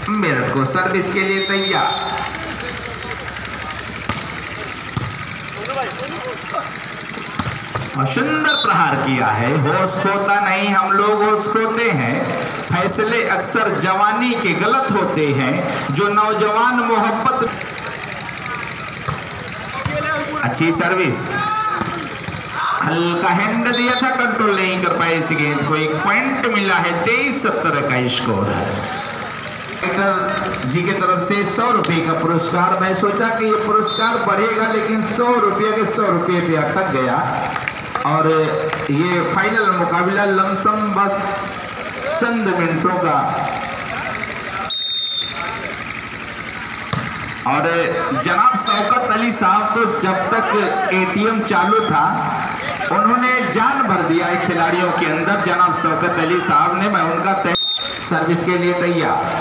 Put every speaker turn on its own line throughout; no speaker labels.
मेरठ को सर्विस के लिए तैयार। और सुंदर प्रहार किया है। होश खोता नहीं, हम लोग होश खोते हैं। फैसले अक्सर जवानी के गलत होते हैं। जो नौजवान मोहब्बत। अच्छी सर्विस, हल्का हैंड दिया था, कंट्रोल नहीं कर पाए इस गेंद को। एक पॉइंट मिला है। 23-17 का स्कोर है। जी के तरफ से 100 रुपए का पुरस्कार। मैं सोचा कि ये पुरस्कार बढ़ेगा, लेकिन 100 रुपये के 100 रुपये पे अटक गया। और ये फाइनल मुकाबला लमसम बस चंद मिनटों का। और जनाब शौकत अली साहब तो जब तक एटीएम चालू था उन्होंने जान भर दिया है खिलाड़ियों के अंदर। जनाब शौकत अली साहब ने, मैं उनका सर्विस के लिए तैयार।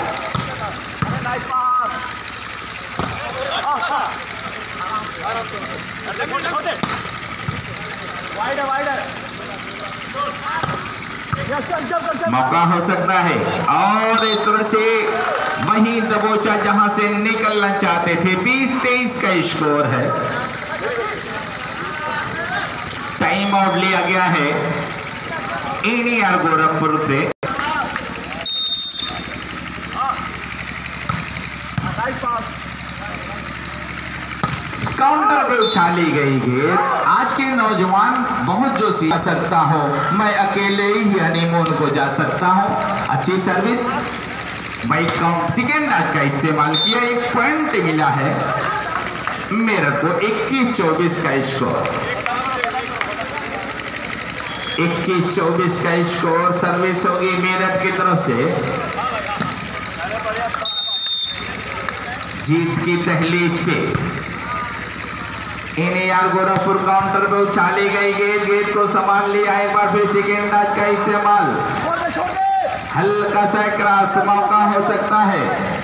मौका हो सकता है। और इस तरह से वही दबोचा जहां से निकलना चाहते थे। 20-23 का स्कोर है। टाइम आउट लिया गया है एनईआर गोरखपुर से। काउंटर पे उछाली गई गेंद। आज के नौजवान बहुत जो सीख सकता हो, मैं अकेले ही हनीमून को जा सकता हूं। अच्छी सर्विस, बाइक काउंट सेकेंड आज का इस्तेमाल किया। एक पॉइंट मिला है मेरठ को। 21-24 का स्कोर। 21-24 का स्कोर। सर्विस होगी मेरठ की तरफ से। जीत की दहलीज पे एनईआर गोरखपुर काउंटर पे उछाली गई गेंद। गेंद को संभाल लिया एक बार फिर सेकेंड आज का इस्तेमाल। हल्का सा क्रॉस, मौका हो सकता है।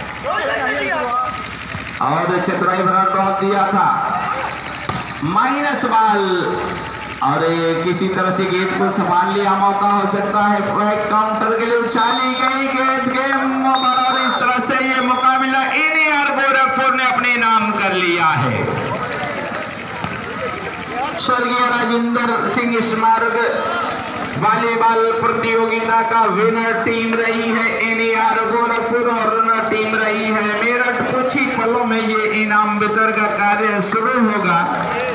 और चतुराई भरा ड्रॉप दिया था, माइनस बॉल। और किसी तरह से गेंद को संभाल लिया, मौका हो सकता है। काउंटर के लिए उछाली गई गेंद। Game over. और इस तरह से ये मुकाबला एनईआर गोरखपुर ने अपने नाम कर लिया है। स्वर्गीय राजेंद्र सिंह स्मारक वॉलीबॉल प्रतियोगिता का विनर टीम रही है एनईआर गोरखपुर और रनर टीम रही है मेरठ। कुछ ही पलों में ये इनाम वितरण का कार्य शुरू होगा।